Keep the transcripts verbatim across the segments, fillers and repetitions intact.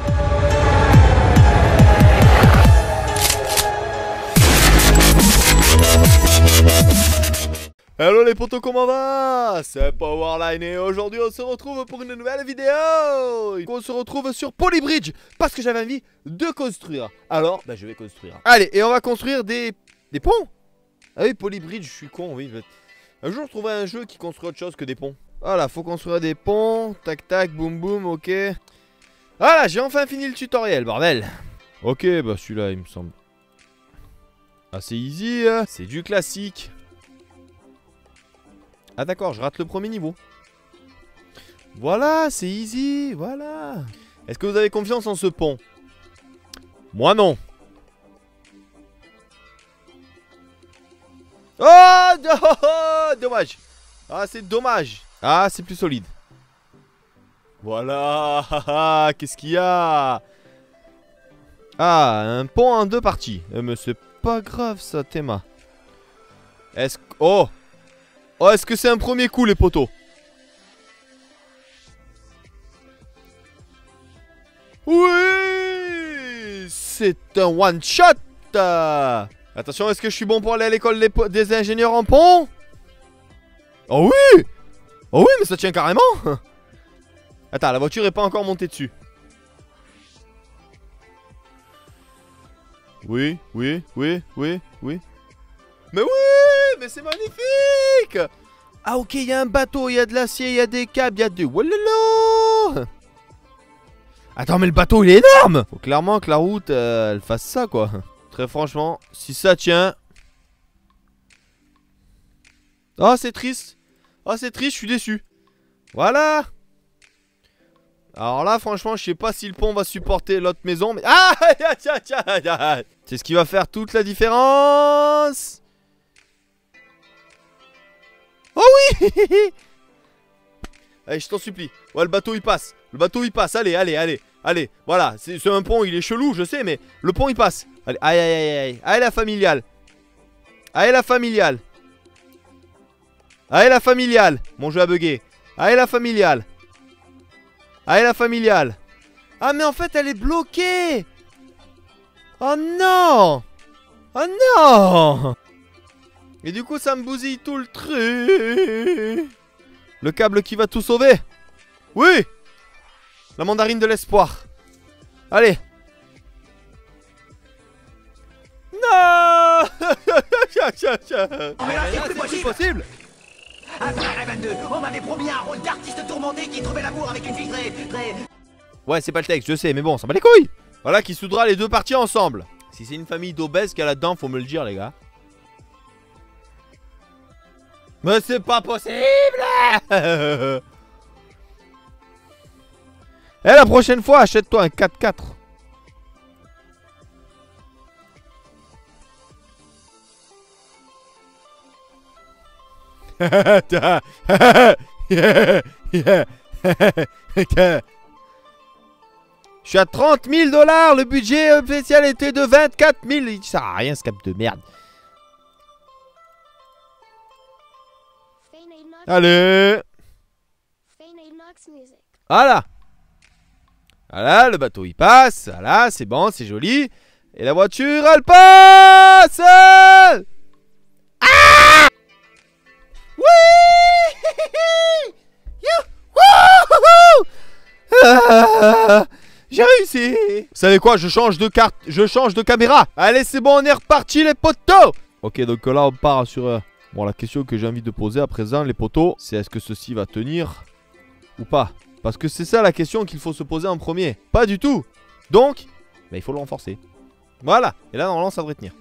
Hello les potos, comment va? C'est Powerline et aujourd'hui on se retrouve pour une nouvelle vidéo. On se retrouve sur Polybridge parce que j'avais envie de construire. Alors, bah je vais construire. Allez, et on va construire des... Des ponts. Ah oui, Polybridge, je suis con, oui. Un jour je trouverai un jeu qui construit autre chose que des ponts. Voilà, faut construire des ponts. Tac tac, boum boum, ok. Voilà, j'ai enfin fini le tutoriel, bordel. Ok, bah celui-là il me semble assez easy, hein. C'est du classique. Ah d'accord, je rate le premier niveau. Voilà, c'est easy, voilà. Est-ce que vous avez confiance en ce pont? Moi non. Oh, oh, dommage. Ah, c'est dommage. Ah, c'est plus solide. Voilà. Qu'est-ce qu'il y a? Ah, un pont en deux parties. Euh, mais c'est pas grave ça, Théma. Est-ce que... Oh. Oh, est-ce que c'est un premier coup, les poteaux? Oui. C'est un one shot. Attention, est-ce que je suis bon pour aller à l'école des, des ingénieurs en pont? Oh oui. Oh oui, mais ça tient carrément. Attends, la voiture est pas encore montée dessus. Oui, oui, oui, oui, oui. Mais oui, mais c'est magnifique. Ah ok, il y a un bateau, il y a de l'acier, il y a des câbles, il y a du... Walala. Attends, mais le bateau, il est énorme. Faut clairement que la route, euh, elle fasse ça, quoi. Très franchement, si ça tient... Oh, c'est triste. Oh, c'est triste, je suis déçu. Voilà. Alors là, franchement, je sais pas si le pont va supporter l'autre maison, mais... Ah. C'est ce qui va faire toute la différence. Oh oui. Allez, je t'en supplie. Ouais, le bateau, il passe. Le bateau, il passe. Allez, allez, allez. Allez, voilà. C'est un pont, il est chelou, je sais, mais le pont, il passe. Allez, aïe, aïe, aïe, aïe. Allez, la familiale. Allez, la familiale. Allez, la familiale. Mon jeu a bugué. Allez, la familiale. Allez, la familiale. Ah, mais en fait, elle est bloquée. Oh non. Oh non. Et du coup, ça me bousille tout le truc. Le câble qui va tout sauver. Oui. La mandarine de l'espoir. Allez. Non. Mais là, c'est plus possible. possible. Après R vingt-deux, on m'avait promis un rôle d'artiste tourmenté qui trouvait l'amour avec une fille très, très... Ouais, c'est pas le texte, je sais, mais bon, ça bat les couilles. Voilà, qui soudera les deux parties ensemble. Si c'est une famille d'obèses qu'il y a là-dedans, faut me le dire, les gars. Mais c'est pas possible. Et la prochaine fois, achète-toi un quatre quatre. Je suis à trente mille dollars. Le budget spécial était de vingt-quatre mille. Il sert à rien ce cap de merde. Allez. Voilà. Voilà, le bateau il passe. Voilà, c'est bon, c'est joli. Et la voiture elle passe. Ah. Oui. Ah, j'ai réussi. Vous savez quoi, je change de carte, je change de caméra. Allez, c'est bon, on est reparti les potos. Ok, donc là on part sur... Euh... Bon, la question que j'ai envie de poser à présent, les potos, c'est est-ce que ceci va tenir ou pas? Parce que c'est ça la question qu'il faut se poser en premier. Pas du tout. Donc, bah, il faut le renforcer. Voilà. Et là, normalement, ça devrait tenir.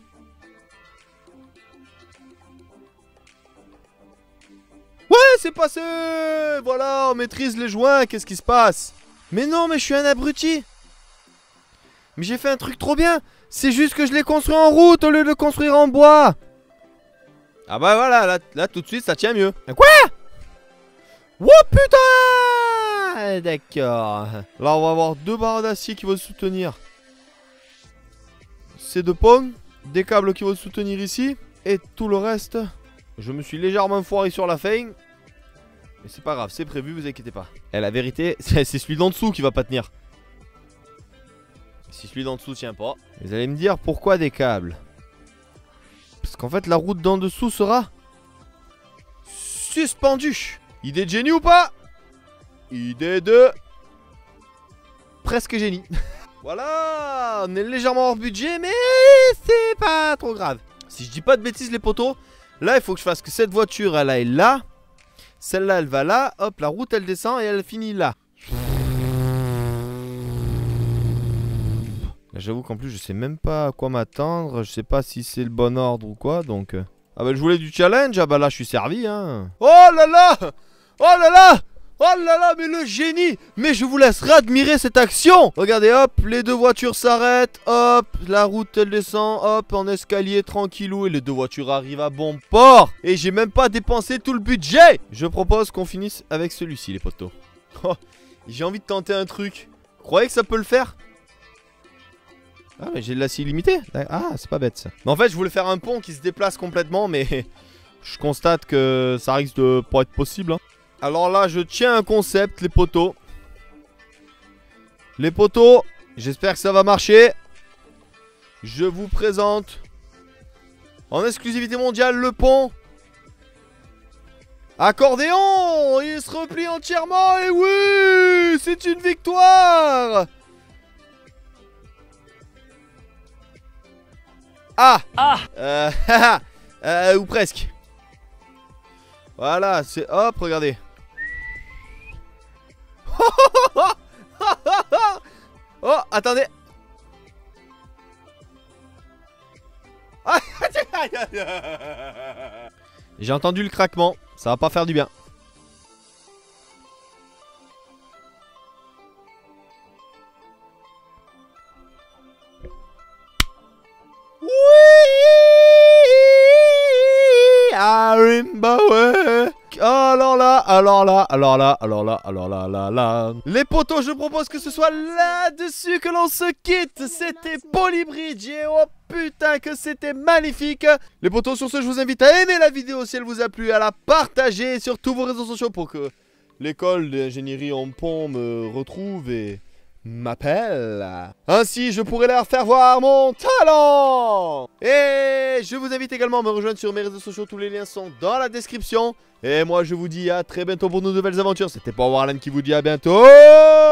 Ouais, c'est passé. Voilà, on maîtrise les joints. Qu'est-ce qui se passe? Mais non, mais je suis un abruti. Mais j'ai fait un truc trop bien. C'est juste que je l'ai construit en route au lieu de le construire en bois. Ah bah voilà, là, là tout de suite ça tient mieux. Quoi? Oh putain. D'accord. Là on va avoir deux barres d'acier qui vont soutenir ces deux ponts, des câbles qui vont soutenir ici, et tout le reste. Je me suis légèrement foiré sur la fin, mais c'est pas grave, c'est prévu, vous inquiétez pas. Et la vérité, c'est celui d'en dessous qui va pas tenir. Si celui d'en dessous tient pas. Vous allez me dire pourquoi des câbles? Parce qu'en fait la route d'en dessous sera suspendue. Idée de génie ou pas? Idée de presque génie. Voilà, on est légèrement hors budget, mais c'est pas trop grave. Si je dis pas de bêtises les potos, là il faut que je fasse que cette voiture elle aille là. Celle-là elle va là, hop la route elle descend et elle finit là. J'avoue qu'en plus je sais même pas à quoi m'attendre, je sais pas si c'est le bon ordre ou quoi donc... Ah bah je voulais du challenge, ah bah là je suis servi hein. Oh là là! Oh là là! Oh là là, mais le génie! Mais je vous laisserai admirer cette action! Regardez, hop, les deux voitures s'arrêtent, hop, la route elle descend, hop, en escalier tranquillou, et les deux voitures arrivent à bon port! Et j'ai même pas dépensé tout le budget! Je propose qu'on finisse avec celui-ci, les potos. Oh, j'ai envie de tenter un truc. Vous croyez que ça peut le faire? Ah, mais j'ai de l'acier illimité? Ah, c'est pas bête ça. Mais en fait, je voulais faire un pont qui se déplace complètement, mais je constate que ça risque de pas être possible, hein. Alors là, je tiens un concept, les potos. Les potos, j'espère que ça va marcher. Je vous présente en exclusivité mondiale le pont. Accordéon! Il se replie entièrement et oui! C'est une victoire! Ah! Ah! Euh, euh, ou presque. Voilà, c'est... Hop, regardez. Oh, attendez. J'ai entendu le craquement. Ça va pas faire du bien. Oui, Arimbawe. Alors là, alors là, alors là, alors là, alors là, là, là. Les potos, je propose que ce soit là-dessus que l'on se quitte. C'était Polybridge et oh putain que c'était magnifique. Les potos, sur ce, je vous invite à aimer la vidéo si elle vous a plu, à la partager sur tous vos réseaux sociaux pour que l'école d'ingénierie en pont me retrouve et m'appelle. Ainsi, je pourrai leur faire voir mon talent. Et je vous invite également à me rejoindre sur mes réseaux sociaux. Tous les liens sont dans la description. Et moi, je vous dis à très bientôt pour de nouvelles aventures. C'était Powerline qui vous dit à bientôt.